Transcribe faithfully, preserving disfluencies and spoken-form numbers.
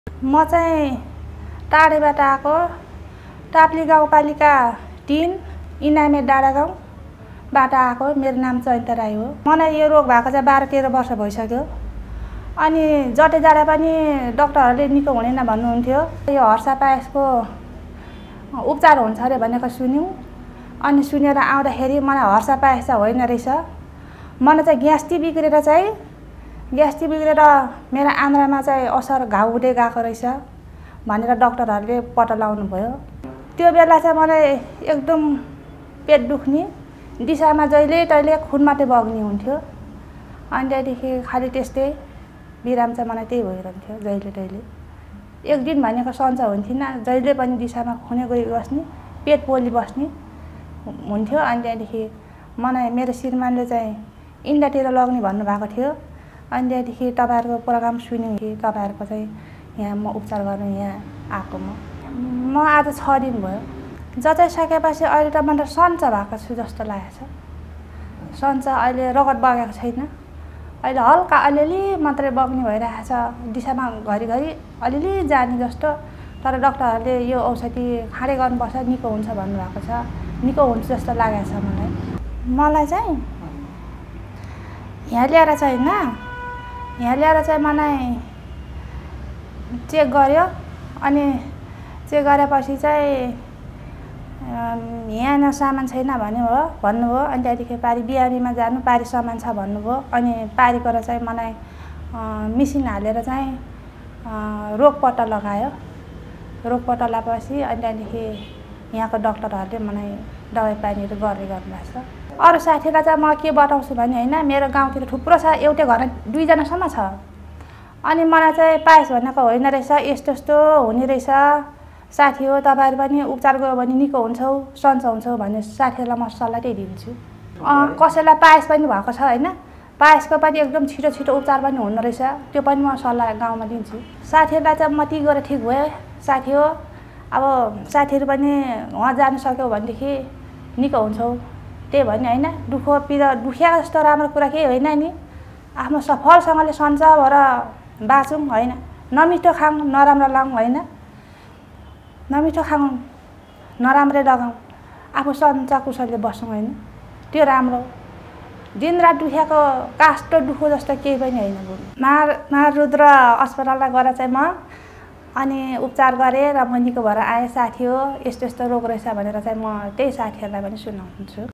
म चाहिँ टाढेबाट आएको टाप्ली गाउँपालिका तीन इनामे डाँडा गाउँबाट आएको। मेरो नाम चैता राई हो। मलाई यो रोग भएको चाहिँ बाह्र तेह्र वर्ष भइसक्यो। अनि जटे जाडा पनि डाक्टरहरूले निको हुँदैन भन्नुहुन्थ्यो। यो हर्सा पायसको उपचार हुन्छ अरे भनेको सुन्यौँ। अनि सुनेर आउँदाखेरि मलाई हर्सा पायस चाहिँ होइन रहेछ। मलाई चाहिँ ग्यास्ट्री बिग्रेर चाहिँ ग्यास्ट्री बिग्रेर मेरो आन्द्रामा चाहिँ असर घाउ हुँदै गएको रहेछ भनेर डाक्टरहरूले पत्ता लगाउनु भयो। त्यो बेला चाहिँ मलाई एकदम पेट दुख्ने, दिशामा जहिले तहिले खुन मात्रै बग्ने हुन्थ्यो। अनि त्यहाँदेखि खालि त्यस्तै बिराम चाहिँ मलाई त्यही भइरहन्थ्यो जहिले तहिले। एक दिन भनेको सन्चो हुन्थिनँ, जहिले पनि दिशामा खुनै गइ बस्ने, पेट पोली बस्ने हुन्थ्यो। अनि त्यहाँदेखि मलाई मेरो श्रीमानले चाहिँ इन्डियातिर लग्ने भन्नुभएको थियो। अनि त्यहाँदेखि तपाईँहरूको प्रोग्राम सुन्यौँ कि तपाईँहरूको चाहिँ यहाँ म उपचार गर्नु यहाँ आएको। म म आज छ दिन भयो। जचाइसकेपछि अहिले त मलाई सन्चो भएको छु जस्तो लागेको छ। सन्चो अहिले रगत बगेको छैन। अहिले हल्का अलिअलि मात्रै बग्ने भइरहेको छ। दिशामा घरिघरि अलिअलि जाने जस्तो। तर डाक्टरहरूले यो औषधि खाँदै गर्नुपर्छ, निको हुन्छ भन्नुभएको छ। निको हुन्छ जस्तो लागेको छ मलाई। मलाई चाहिँ यहाँ ल्याएर चाहिँ होइन, यहाँ ल्याएर चाहिँ मलाई चेक गर्यो। अनि चेक गरेपछि चाहिँ यहाँ सामान छैन भन्यो हो भन्नुभयो। अनि त्यहाँदेखि पारी बिहारीमा जानु, पारी सामान छ भन्नुभयो। अनि पारीबाट चाहिँ मलाई मिसिन हालेर चाहिँ रोग पत्ता लगायो। रोग पत्ता लगाएपछि अनि त्यहाँदेखि यहाँको डाक्टरहरूले मलाई दबाई पानीहरू गर्दै गर्नुभएको छ। अरू साथीलाई चाहिँ म के बताउँछु भने होइन, मेरो गाउँतिर थुप्रो छ, एउटै घर दुईजनासम्म छ। अनि मलाई चाहिँ पायस भनेको होइन रहेछ, यस्तो यस्तो हुने रहेछ, साथी हो तपाईँहरू पनि उपचार गयो भने निको हुन्छौ, सन्चो हुन्छौ भन्ने साथीहरूलाई म सल्लाह त्यही दिन्छु। कसैलाई पायस पनि भएको छ होइन, पायसको पनि एकदम छिटो छिटो उपचार पनि हुँदो रहेछ, त्यो पनि म सल्लाह गाउँमा दिन्छु। साथीहरूलाई चाहिँ म ती गएर ठिक भयो साथी हो, अब साथीहरू पनि उहाँ जानु सक्यो भनेदेखि निको हुन्छौ, त्यही भन्ने होइन। दुःख पीडा दुखिया जस्तो राम्रो कुरा केही होइन नि। आफ्नो सफलसँगले सन्चो भएर बाँचौँ होइन, नमिठो खाऊँ नराम्रो लगाऊँ होइन, नमिठो खाऊँ नराम्रै लगाऊँ, आफू सन्चो कुशलले बसौँ होइन, त्यो राम्रो। दिनरात दुखियाको कास्तो दुःख जस्तो केही पनि होइन। मार मारुद्र अस्पतालमा गएर चाहिँ म अनि उपचार गरेँ र म निको भएर आएँ। साथी हो यस्तो यस्तो रोग रहेछ भनेर चाहिँ म त्यही साथीहरूलाई पनि सुनाउँछु।